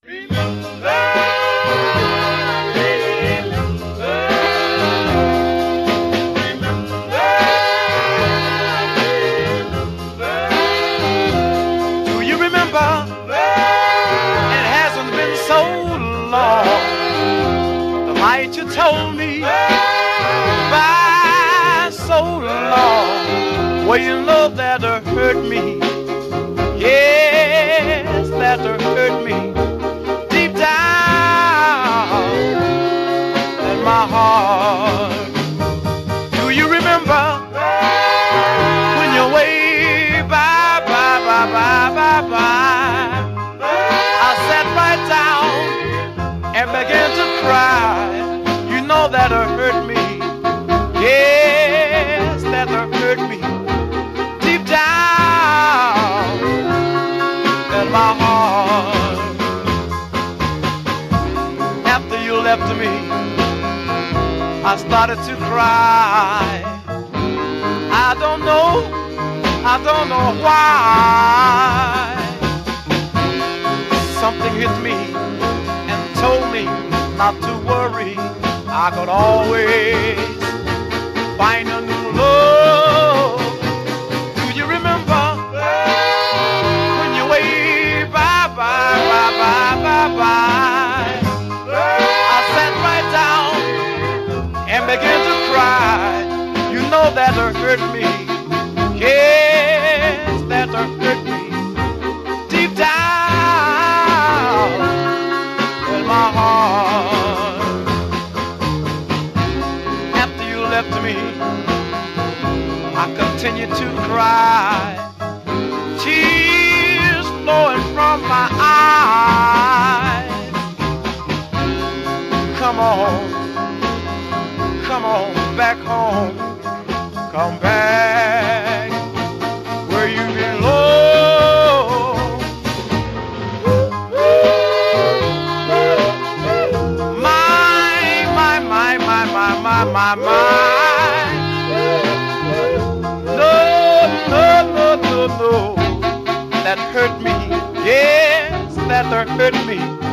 Do you remember? It hasn't been so long. The night you told me by so long. Well, you know that hurt me. Yes, that hurt me deep down in my heart. Do you remember when you waved bye, bye, bye, bye, bye, bye? I sat right down and began to cry. You know that hurt me. Yes, that hurt me deep down in my heart. After you left me, I started to cry. I don't know why. Something hit me and told me not to worry. I could always find a new love. Do you remember when you waved bye, bye, bye, bye, bye, bye? I sat right down and began to cry. You know that hurt me. Yes, that hurt me deep down in my heart. After you left me, I continued to cry, tears flowing from my eyes. Come on back home. Come back where you belong. My. No. That hurt me. Yes, that hurt me.